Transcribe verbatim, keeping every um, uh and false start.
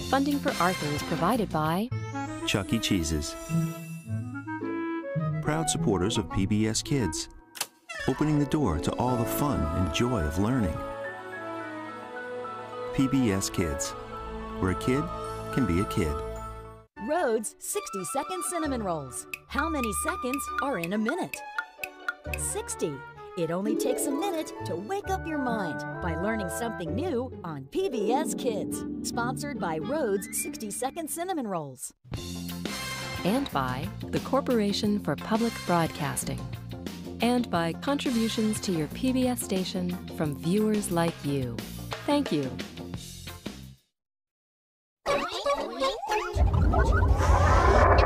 Funding for Arthur is provided by Chuck E. Cheese's. Proud supporters of P B S Kids, opening the door to all the fun and joy of learning. P B S Kids, where a kid can be a kid. Rhodes sixty second cinnamon rolls. How many seconds are in a minute? sixty. It only takes a minute to wake up your mind by learning something new on P B S Kids. Sponsored by Rhodes sixty second cinnamon rolls. and by the Corporation for Public Broadcasting, and by contributions to your P B S station from viewers like you. Thank you.